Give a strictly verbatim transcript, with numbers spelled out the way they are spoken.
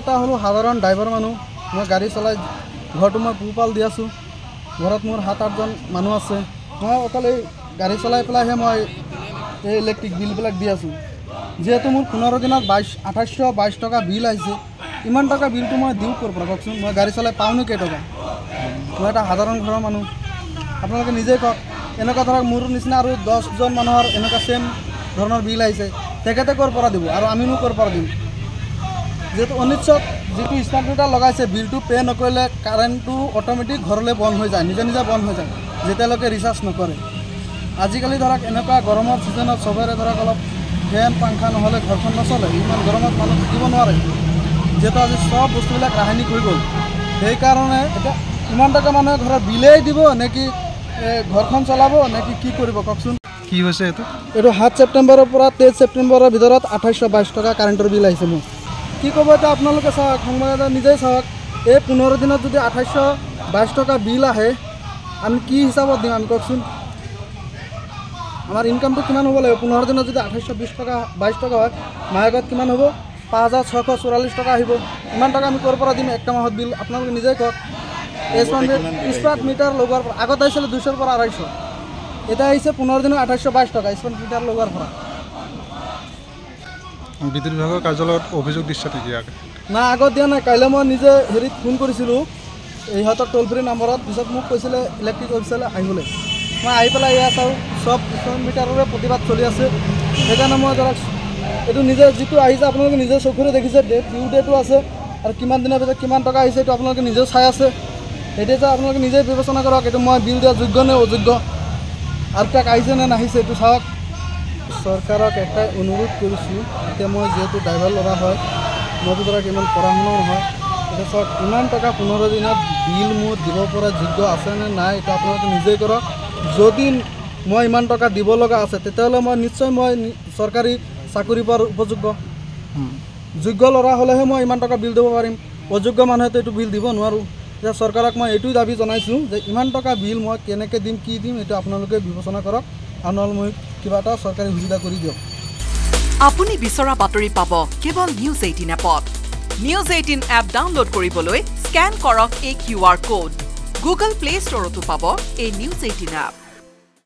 এটা হলো সাধারণ ড্রাইভার মানুষ মই গাড়ি চলাই ঘৰটো মই পোহপাল দি আছোঁ ঘৰত মোৰ সাত আঠজন মানুহ আছে মই অকল এই গাড়ী চলাই পেলাইহে মই এই ইলেক্ট্ৰিক বিলবিলাক দি আছোঁ যেহেতু মোৰ পোন্ধৰ দিনত বাইছ আঠাইছশ বাইছ টকা বিল আহিছে ইমান টকা বিলটো মই দিওঁ ক'ৰ পৰা কওকচোন মই গাড়ী চলাই পাওঁনো কেইটকা মই এটা সাধাৰণ ঘৰৰ মানুহ আপোনালোকে নিজেই কওক এনেকুৱা ধৰক মোৰ নিচিনা আৰু দহজন মানুহৰ এনেকুৱা চেম ধৰণৰ বিল আহিছে তেখেতে ক'ৰ পৰা দিব আৰু আমিনো ক'ৰ পৰা দিম যেহেতু অনিচ্ছক যিটো স্মাৰ্ট মিটাৰ লগাইছে বিলটো পে' নকৰিলে কাৰেণ্টটো অট'মেটিক ঘৰলৈ বন্ধ হৈ যায় নিজে নিজে বন্ধ হৈ যায় যেতিয়ালৈকে ৰিচাৰ্জ নকৰে আজিকালি ধৰক এনেকুৱা গৰমৰ ছিজনত চবৰে ধৰক অলপ ফেন পাংখা নহ'লে ঘৰখন নচলে ইমান গৰমত মানুহ থাকিব নোৱাৰে যেহেতু আজি চব বস্তুবিলাক ৰাসায়নিক হৈ গ'ল সেইকাৰণে এতিয়া ইমান টকা মানুহে ঘৰত বিলেই দিব নেকি ঘৰখন চলাব নেকি কি কৰিব কওকচোন কি হৈছে এইটো এইটো সাত ছেপ্টেম্বৰৰ পৰা তেইছ ছেপ্টেম্বৰৰ ভিতৰত আঠাইছশ বাইছ টকা কাৰেণ্টৰ বিল আহিছে মোক কি ক'ব এতিয়া আপোনালোকে চাওক সংবাদ নিজেই চাওক এই পোন্ধৰ দিনত যদি আঠাইছশ বাইছ টকা বিল আহে আমি কি হিচাপত দিম আমি কওকচোন আমাৰ ইনকামটো কিমান হ'ব লাগিব পোন্ধৰ দিনত যদি আঠাইছশ বিছ টকা বাইছ টকা হয় মাহেকত কিমান হ'ব পাঁচ হাজাৰ ছশ চৌৰাল্লিছ টকা আহিব ইমান টকা আমি ক'ৰ পৰা দিম একটা মাহত বিল আপোনালোকে নিজেই কওক স্মাৰ্ট মিটাৰ লগোৱাৰ পৰা আগত আহিছিলে দুইশৰ পৰা আঢ়ৈশ এতিয়া আহিছে পোন্ধৰ দিনত আঠাইছশ বাইছ টকা স্মাৰ্ট মিটাৰ লগোৱাৰ পৰা বিদ্যুৎ বিভাগৰ কাৰ্যালয়ত অভিযোগ দিছে নেকি না আগত দিয়া নাই কাইলৈ মই নিজে হেৰিত ফোন কৰিছিলোঁ ইহঁতৰ টোল ফ্ৰী নাম্বাৰত পিছত মোক কৈছিলে ইলেক্ট্ৰিক অফিচলৈ আহিবলৈ মই আহি পেলাই এয়া চাওঁ চব স্মাৰ্ট মিটাৰৰে প্ৰতিবাদ চলি আছে সেইকাৰণে মই ধৰক এইটো নিজে যিটো আহিছে আপোনালোকে নিজে চকুৰে দেখিছে ডেট ডিউ ডেটো আছে আৰু কিমান দিনৰ ভিতৰত কিমান টকা আহিছে এইটো আপোনালোকে নিজেও চাই আছে এতিয়া যে আপোনালোকে নিজেই বিবেচনা কৰক এইটো মই বিল দিয়া যোগ্য নে অযোগ্য আৰু তাক আহিছে নে নাহিছে এইটো চাওক চৰকাৰক এটাই অনুৰোধ কৰিছোঁ এতিয়া মই যিহেতু ড্ৰাইভাৰ ল'ৰা হয় মইতো ধৰক ইমান পঢ়া শুনাও নহয় এতিয়া চাওক ইমান টকা পোন্ধৰ দিনত বিল মোৰ দিব পৰা যোগ্য আছে নে নাই এইটো আপোনালোকে নিজেই কৰক যদি মই ইমান টকা দিব লগা আছে তেতিয়াহ'লে মই নিশ্চয় মই চৰকাৰী চাকৰি পোৱাৰ উপযোগ্য যোগ্য ল'ৰা হ'লেহে মই ইমান টকা বিল দিব পাৰিম অযোগ্য মানুহেতো এইটো বিল দিব নোৱাৰোঁ এতিয়া চৰকাৰক মই এইটোৱে দাবী জনাইছোঁ যে ইমান টকা বিল মই কেনেকৈ দিম কি দিম এইটো আপোনালোকে বিবেচনা কৰক আৰু নহ'লে মই কিবা এটা চৰকাৰী সুবিধা কৰি দিয়ক আপুনি বিচৰা বাতৰি পাব কেৱল নিউজ এইটিন এপত নিউজ এইটিন এপ ডাউনলোড কৰিবলৈ স্কেন কৰক এই Q R code Google Play ষ্টৰতো পাব এই নিউজ এইটিন এপ